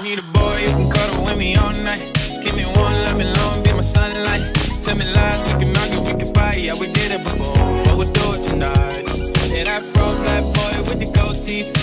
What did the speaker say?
need a boy who can cuddle with me all night. Keep me warm, let me long, be my sunlight. Tell me lies, we can argue, we can fight. Yeah, we did it before, but we'll do it tonight. Yeah, that fro black boy with the gold teeth.